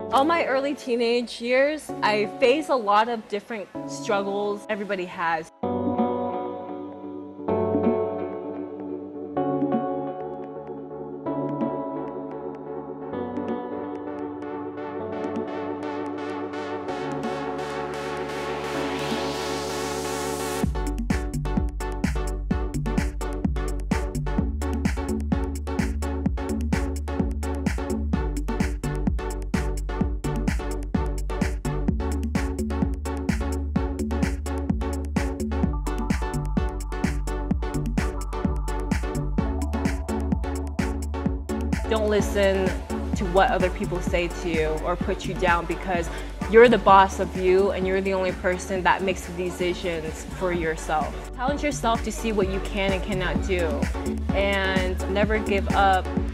All my early teenage years, I faced a lot of different struggles everybody has. Don't listen to what other people say to you or put you down, because you're the boss of you and you're the only person that makes the decisions for yourself. Challenge yourself to see what you can and cannot do, and never give up